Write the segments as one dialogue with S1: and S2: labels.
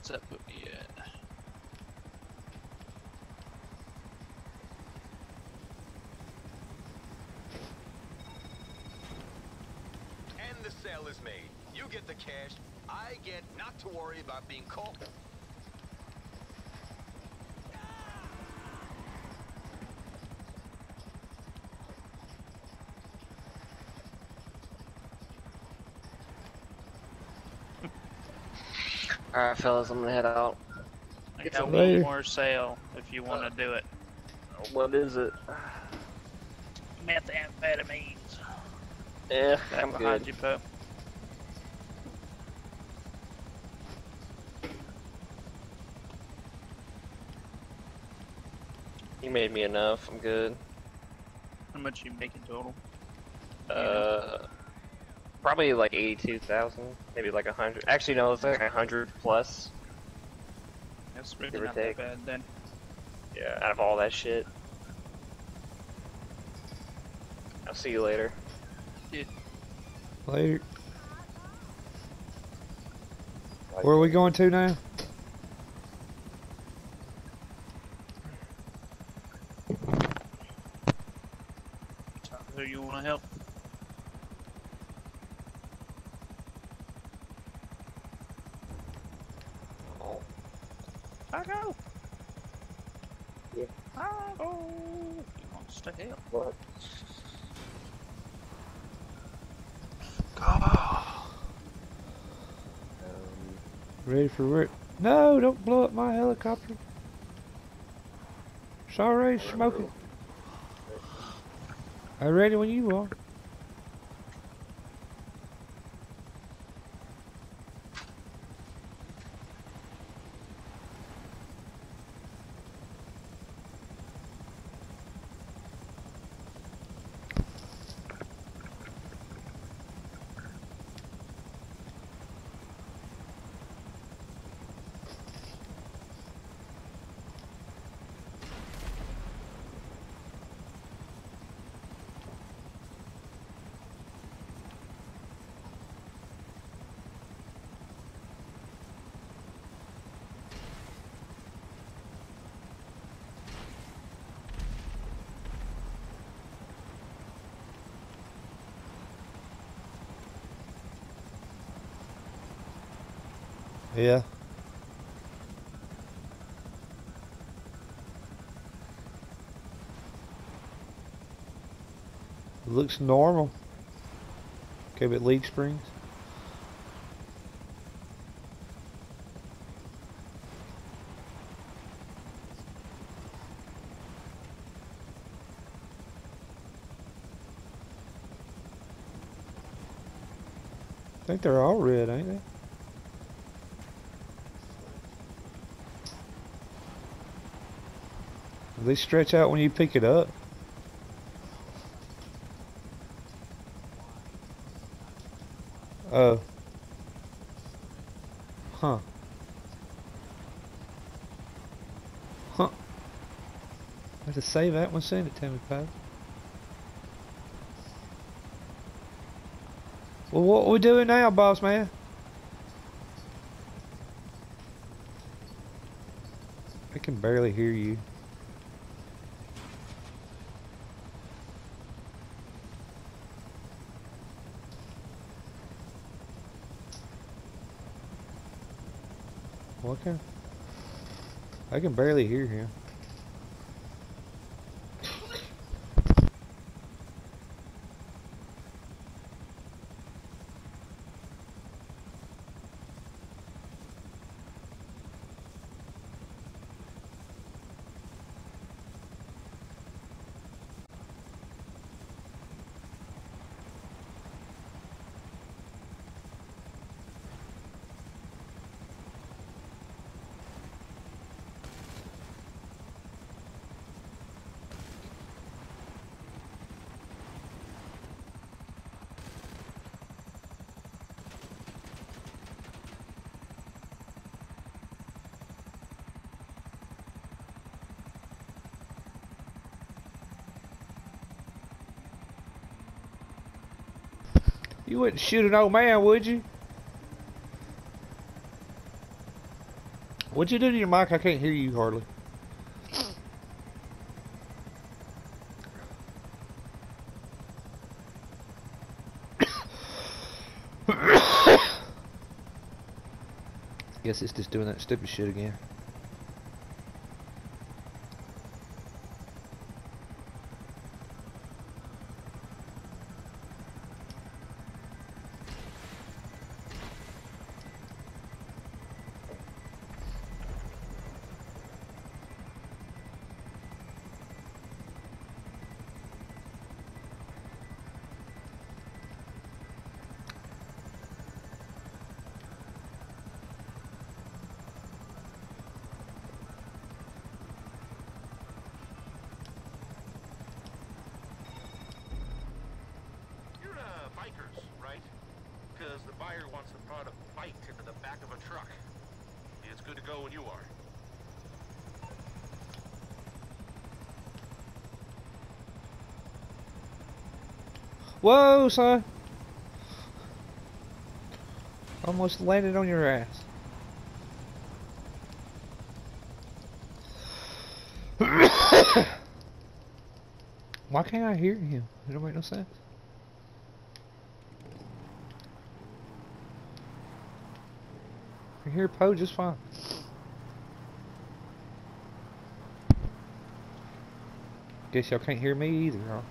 S1: that put me at?
S2: And the sale is made. You get the cash. I get not to worry about being caught.
S3: Alright, fellas, I'm gonna head out.
S1: I
S3: It's
S1: got
S3: a
S1: one
S4: later.
S1: more sale if you want to do it.
S3: What is it?
S1: Methamphetamines.
S3: Yeah,
S1: Back
S3: I'm
S1: behind
S3: good.
S1: you, Poe.
S3: You made me enough. I'm good.
S1: How much you making total?
S3: Probably like 82,000, maybe like 100. Actually, no, it's like 100 plus.
S1: That's really
S3: Give or
S1: not that
S3: take.
S1: bad then.
S3: Yeah, out of all that shit. I'll see you later.
S4: Later. Where are we going to now?
S1: Who you want to help?
S3: Oh,
S1: I go.
S3: Yeah.
S1: I go. He wants to help.
S3: what?
S4: Ready for work? No, don't blow up my helicopter. Sorry, smoking. I'm ready when you are. Yeah. Looks normal. Okay, but leak springs. I think they're all red, ain't they? They stretch out when you pick it up. Oh. Huh. Huh. I have to save that one, send it to me, Pat. Well, what we doing now, boss man? I can barely hear you. What kind? I can barely hear him. You wouldn't shoot an old man, would you? What'd you do to your mic? I can't hear you hardly. Guess it's just doing that stupid shit again.
S5: You're bikers, right? Because the buyer wants the product biked into the back of a truck. It's good to go when you are.
S4: Whoa, son! Almost landed on your ass. Why can't I hear him? It don't make no sense. I can hear Poe just fine. Guess y'all can't hear me either, huh?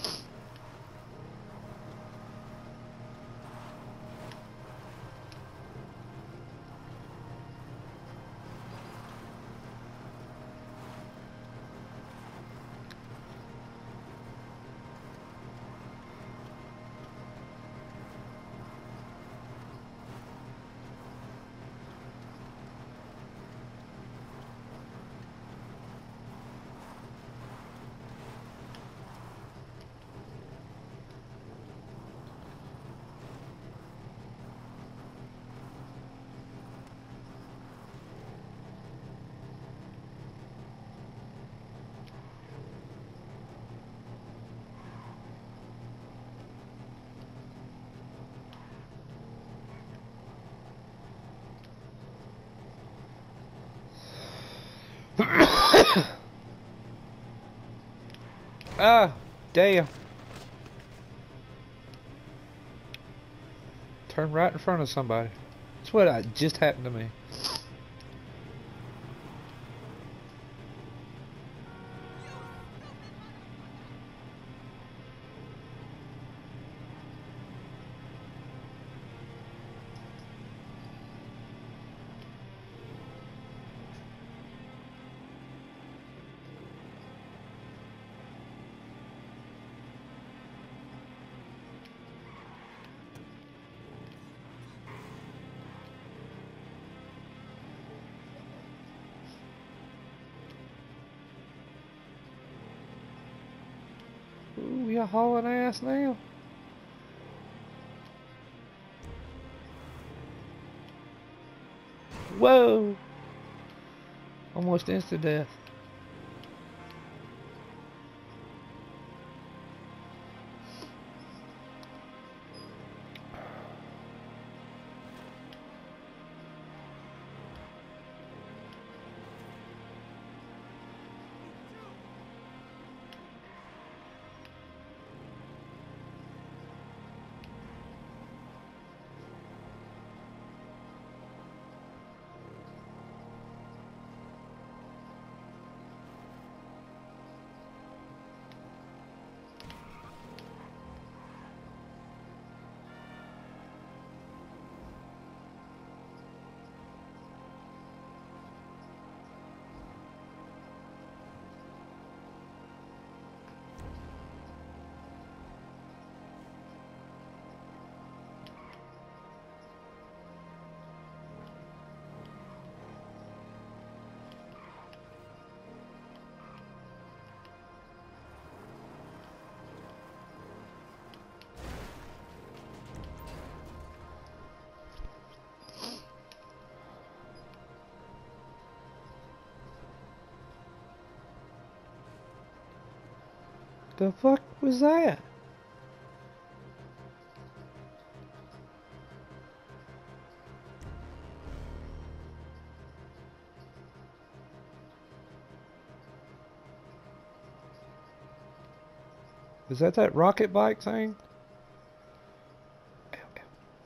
S4: Ah, damn. Turn right in front of somebody. That's what just happened to me. Ooh, you hauling ass now. Whoa! Almost instant death. The fuck was that? Is that rocket bike thing? Ow, ow.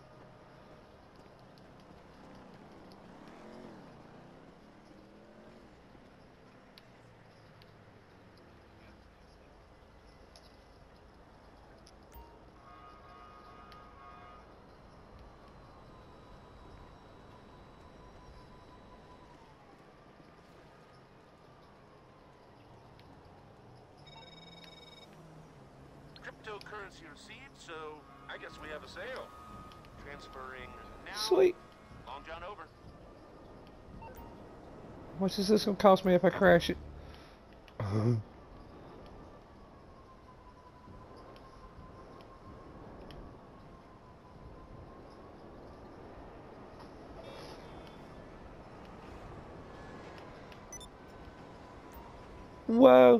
S5: Cryptocurrency received, so I guess we have a sale. Transferring now.
S4: Sweet.
S5: Long John over.
S4: How much is this gonna cost me if I crash it? Whoa.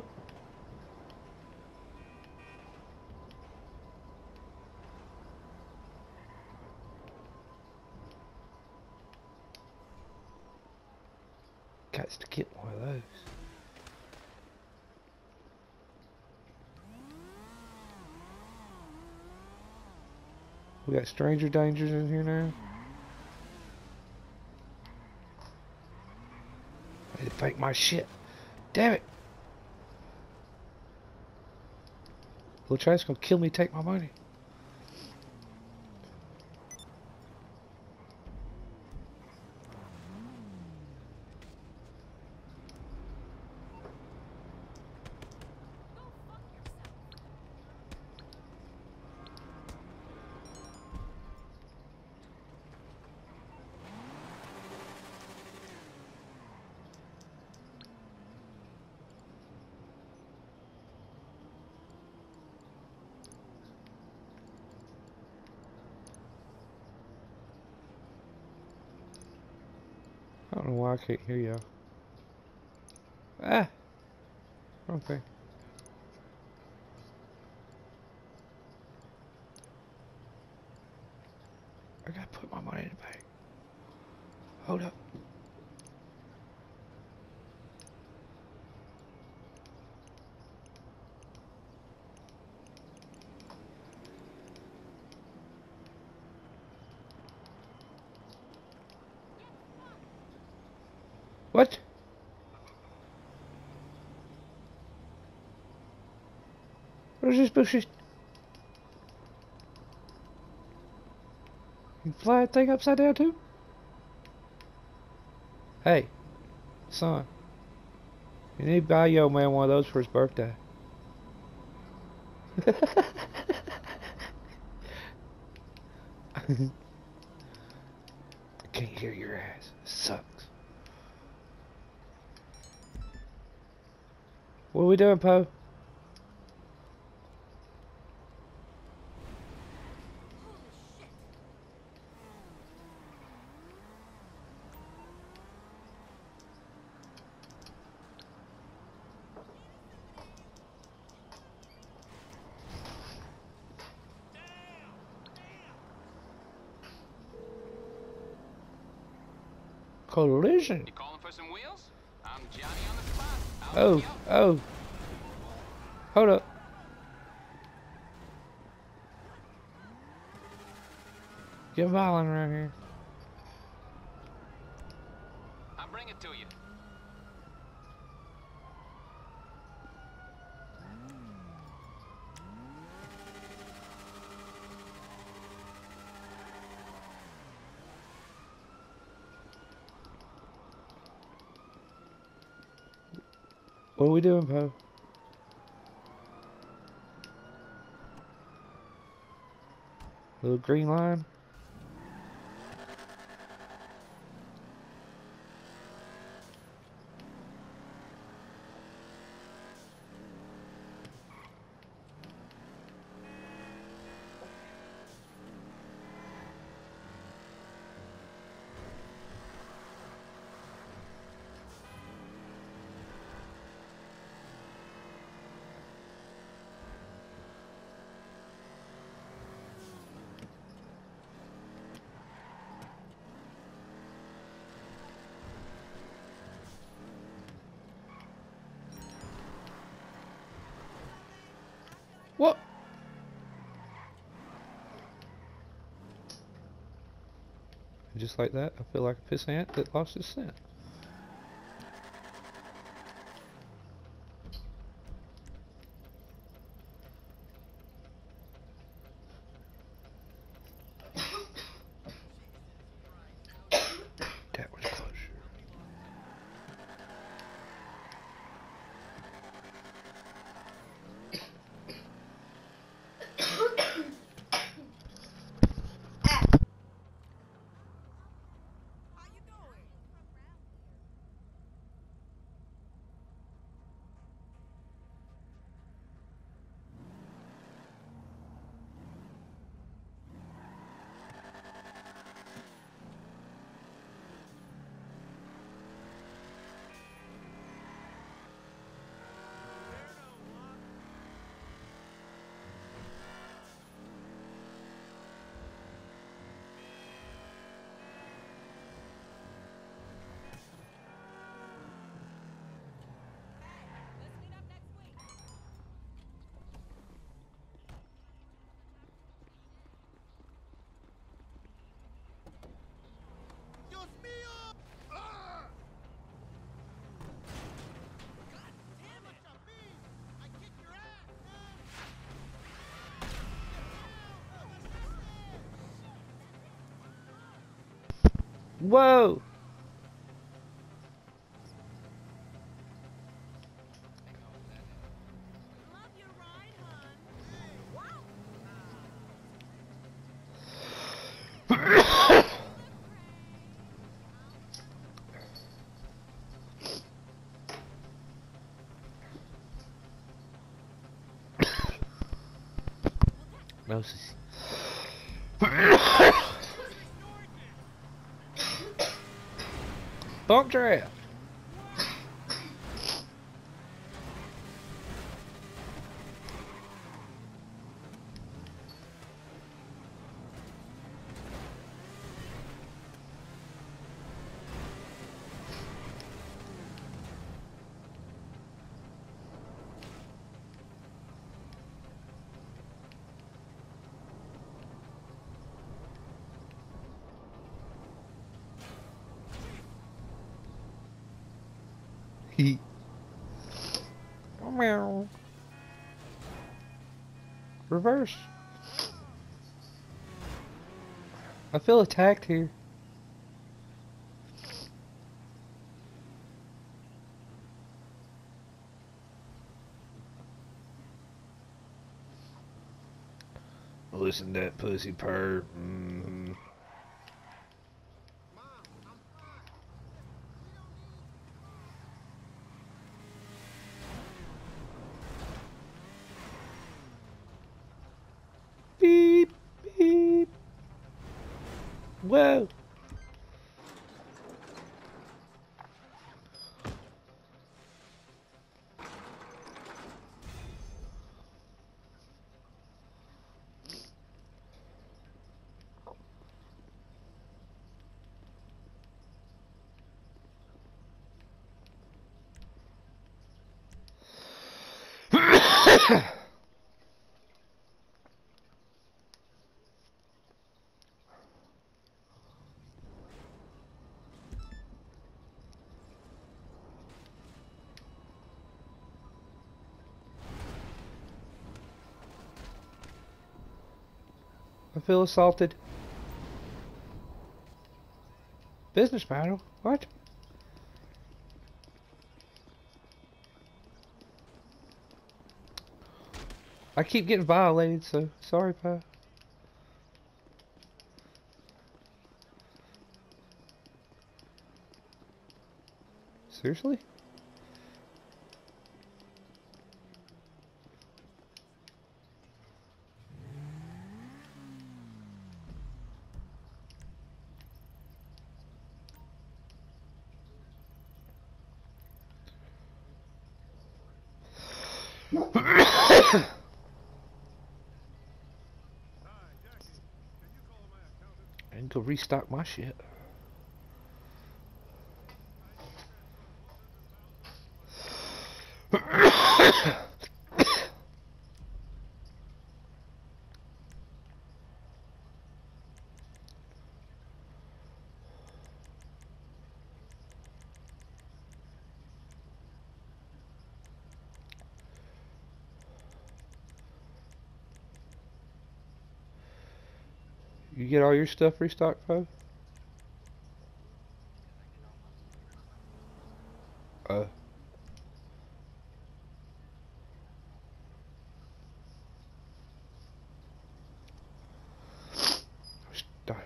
S4: Got to get one of those. We got stranger dangers in here now. I need to fake my shit. Damn it! Little Travis gonna kill me, take my money. I don't know why I can't hear y'all. Ah! Wrong thing. I gotta put my money in the bank. Hold up. What? What is this bullshit? You fly that thing upside down too? Hey, son. You need to buy your man one of those for his birthday. I can't hear your ass. It sucks. What are we doing, Poe? Collision.
S2: You calling for some wheels? I'm Johnny on the spot.
S4: Oh, oh. Hold up. Get violent around here.
S2: I'll bring it to you.
S4: What are we doing, Poe? Little green line. What? And just like that, I feel like a pissant that lost his scent. That was close. Whoa! Moses. Bump draft. He. Meow. Reverse. I feel attacked here. Listen to that pussy purr. Mm-hmm. Beep, beep. Whoa. I feel assaulted. Business battle? What? I keep getting violated, so sorry, pal. Seriously? And go restock my shit. You get all your stuff restocked, Poe? Uh. Start.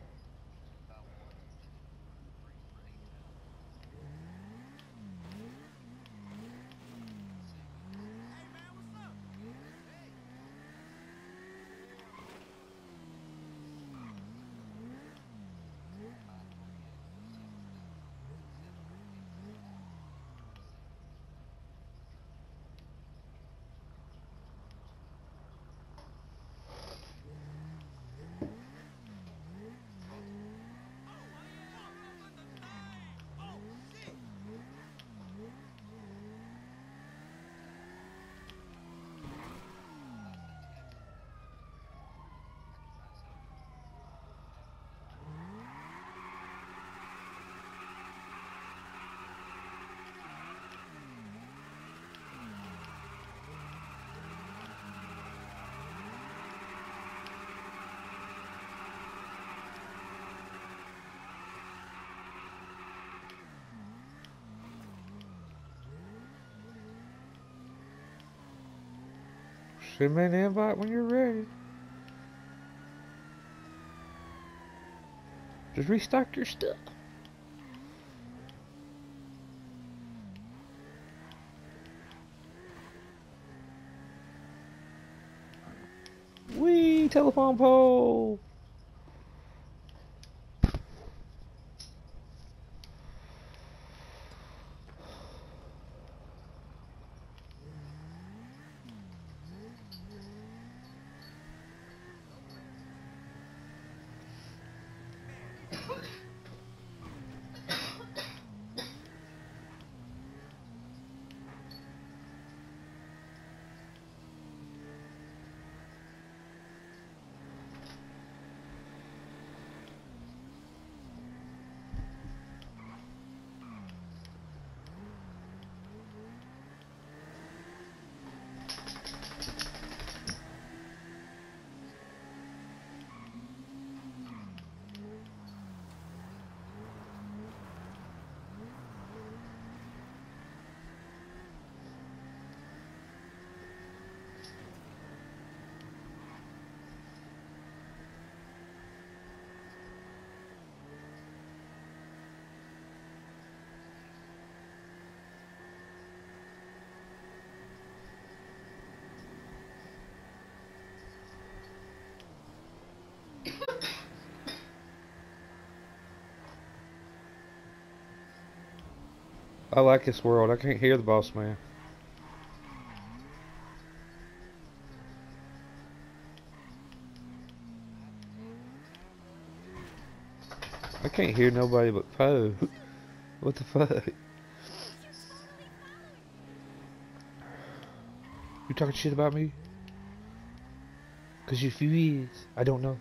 S4: Send me an invite when you're ready. Just restock your stuff. Wee, telephone pole. I like this world. I can't hear the boss man. I can't hear nobody but Poe. What the fuck? You talking shit about me? Cause if you is, I don't know.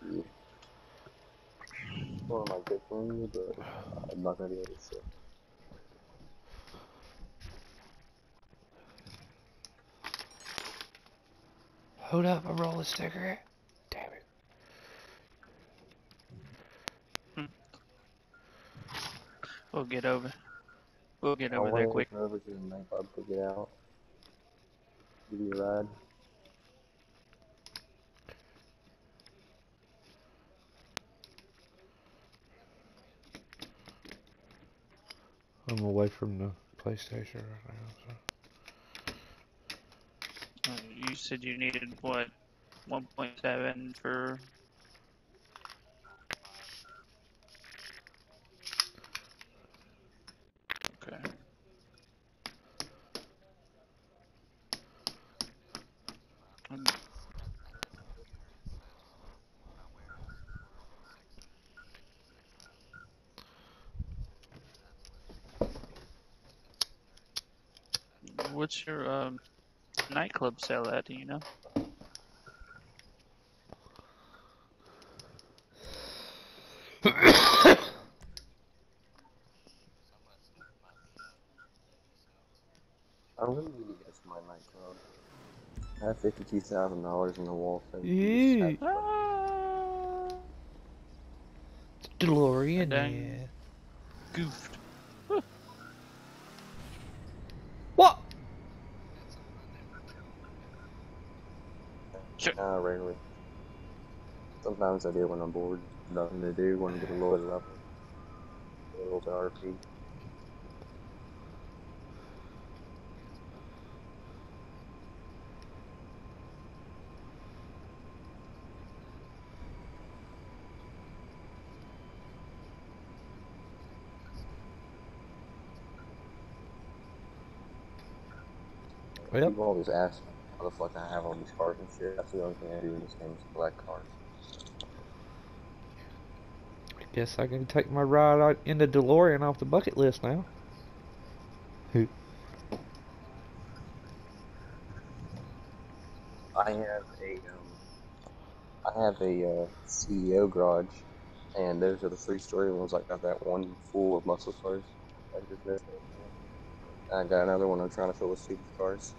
S6: Yeah. One of my good friends, but I'm not gonna be able to say.
S4: Hold up, I roll a cigarette. Damn it.
S1: We'll get over. We'll get
S6: I
S1: over there
S6: wanted to
S1: quick.
S6: come over to the nightclub to get out. Give you a ride.
S4: I'm away from the PlayStation right now, so.
S1: You said you needed what? 1.7 for. Okay. What's your nightclub sell at? Do you know?
S6: I really need to get to my nightclub. I have $52,000 in the wall, so you just
S4: Yeah.
S6: have
S1: Ah,
S4: DeLorean,
S1: dang
S4: yeah.
S1: goofed.
S4: What?
S1: Sure.
S6: rarely. Sometimes I do when I'm bored. Nothing to do, want to get a little bit of level. Get a little bit of RP.
S4: Yep.
S6: People always ask me how the fuck I have all these cars and shit. That's the only thing I do in this game is collect cars.
S4: Guess I can take my ride out in the DeLorean off the bucket list now.
S6: I have a CEO garage, and those are the 3-story ones. I got that one full of muscle cars. I just missed it. I got another one I'm trying to fill with supercars.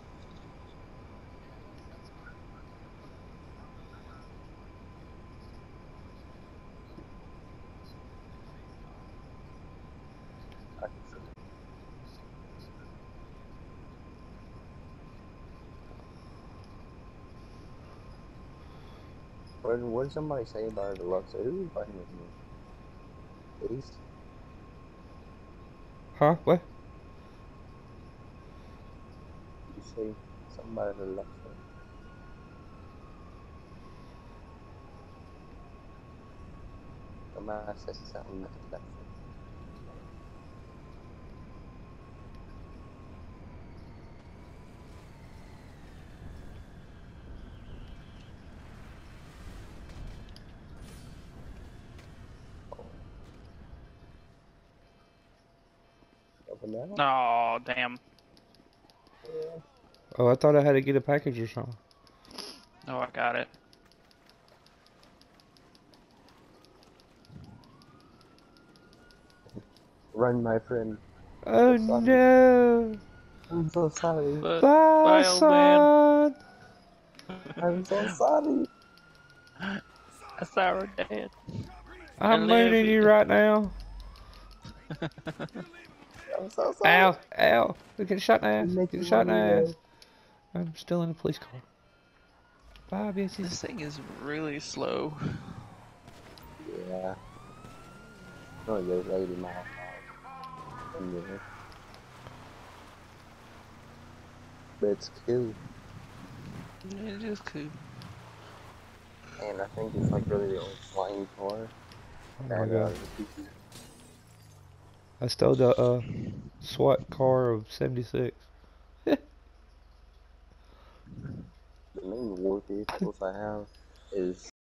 S6: I can see. What did somebody say about a deluxe? Who was fighting with me? Ace?
S4: Huh? What?
S6: Did you say something about a deluxe? Somebody said something about a deluxe. Up and down?
S1: Oh, damn.
S6: Yeah.
S4: Oh, I thought I had to get a package or something.
S1: Oh, I got it.
S6: Run, my friend.
S4: Oh
S6: So sorry.
S4: no!
S6: I'm so sorry.
S1: But,
S4: Bye,
S1: bye, old man.
S4: son!
S6: I'm so sorry.
S1: I saw her dad. I
S4: I'm
S1: love
S4: mooning
S1: it.
S4: you right now.
S6: I'm so sorry.
S4: Ow! Ow! Get shot in the ass!
S6: You make
S4: Get
S6: me
S4: shot in the
S6: want to
S4: ass! I'm still in the police car. Bye, bitches.
S1: This thing is really slow.
S6: Yeah. No, it goes 80 miles an hour. Yeah. But it's cool.
S1: It is cool.
S6: And I think it's like really the only flying car
S4: Oh
S6: that
S4: my god.
S6: the PC.
S4: I stole the SWAT car of 76.
S6: The main war vehicles I have is